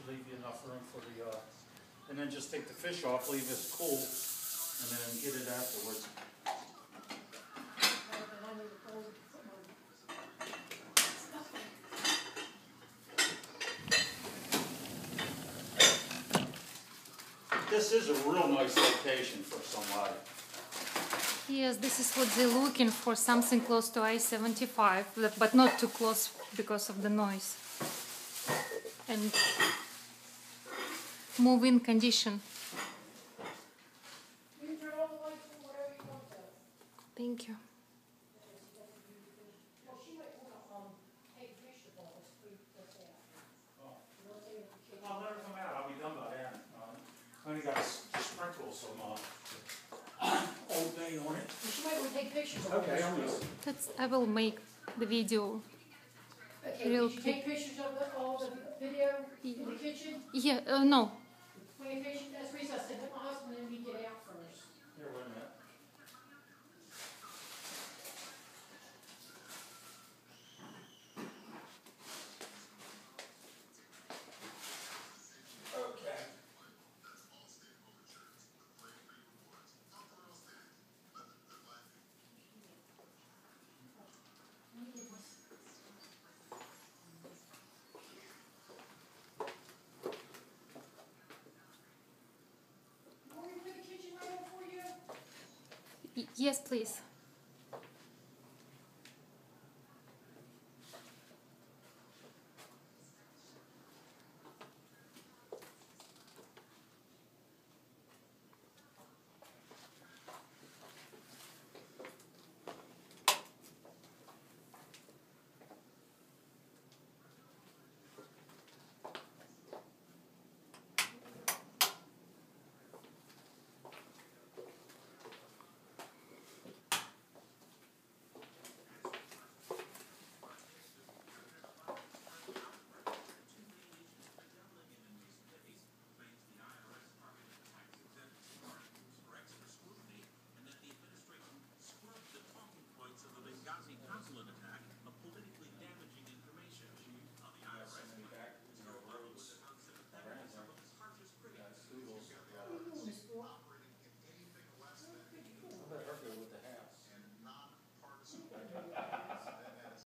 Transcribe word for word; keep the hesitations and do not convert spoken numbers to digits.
should leave you enough room for the, uh, and then just take the fish off, leave it cool, and then get it afterwards. This is a real nice location for somebody. Yes, this is what they're looking for, something close to I seventy-five, but not too close because of the noise. And move-in condition. Thank you. I'll let her come out. I'll be done by then. Uh, I only got to sprinkle some uh, Old Bay on it. She might want to take pictures of Okay, it. I'm gonna. That's, I will make the video. Okay, real did you quick. take pictures of the, all the video in the kitchen? Yeah, uh, no. When you finish, that's the reason I said, let my husband and me get out first. Here, wait a minute. Okay. Want me to put the kitchen right over for you? Y- yes, please.